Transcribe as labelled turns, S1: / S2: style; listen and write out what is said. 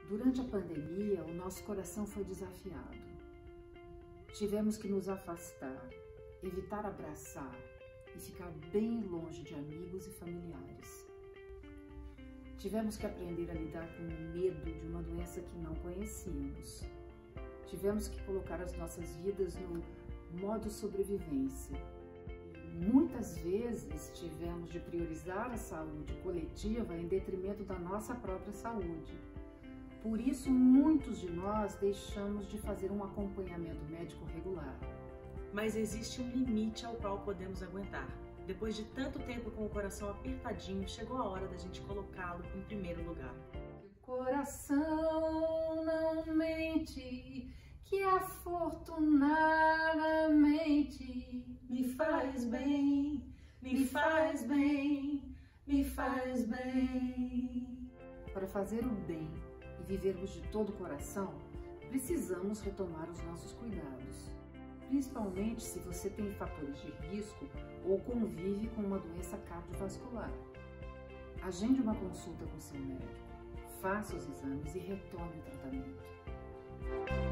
S1: Durante a pandemia, o nosso coração foi desafiado. Tivemos que nos afastar, evitar abraçar e ficar bem longe de amigos e familiares. Tivemos que aprender a lidar com o medo de uma doença que não conhecíamos. Tivemos que colocar as nossas vidas no modo sobrevivência. Muitas vezes tivemos de priorizar a saúde coletiva em detrimento da nossa própria saúde. Por isso, muitos de nós deixamos de fazer um acompanhamento médico regular.
S2: Mas existe um limite ao qual podemos aguentar. Depois de tanto tempo com o coração apertadinho, chegou a hora da gente colocá-lo em primeiro lugar.
S1: O coração não mente, que afortunadamente
S2: me faz bem, me faz bem, me faz bem.
S1: Para fazer o bem e vivermos de todo o coração, precisamos retomar os nossos cuidados. Principalmente se você tem fatores de risco ou convive com uma doença cardiovascular. Agende uma consulta com seu médico, faça os exames e retome o tratamento.